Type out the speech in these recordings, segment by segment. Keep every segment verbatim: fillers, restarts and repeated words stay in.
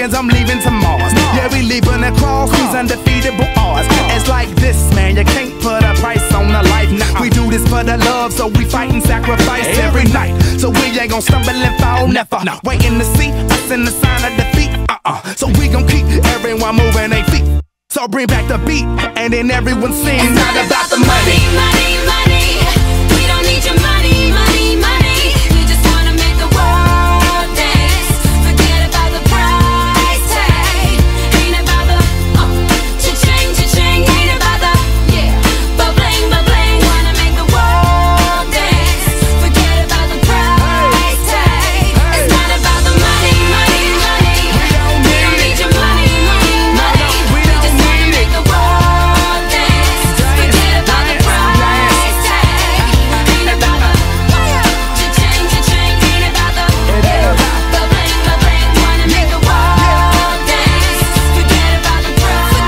millions, I'm leaving to Mars. Yeah, we leaving across these undefeatable odds. It's like this, man, you can't put a price on a life. Nah, we do this for the love, so we fight and sacrifice every night. So we ain't gon' stumble and fall, never. Waiting to see us in the sign of defeat. Uh-uh. So we gon' keep everyone moving their feet. So bring back the beat, and then everyone sings. It's not about the money, money, money. We don't need your money, money, money. We just wanna make the world dance. Forget about the price tag. Ain't about the uh, cha-ching, cha-ching. Ain't about the yeah, ba-bling, ba-bling. Wanna make the world dance. Forget about the price tag. It's not about the money, money, money. We don't need your money, money, money. We just wanna make the world dance. Forget about the price tag. Ain't about the cha-ching, cha-ching. Ain't about the ba-bling, ba-bling. Wanna make the world dance. Forget about the price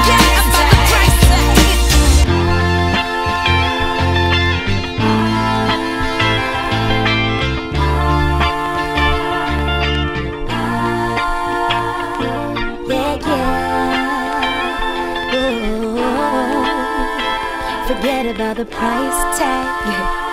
Yeah, yeah. Ooh. Forget about the price tag.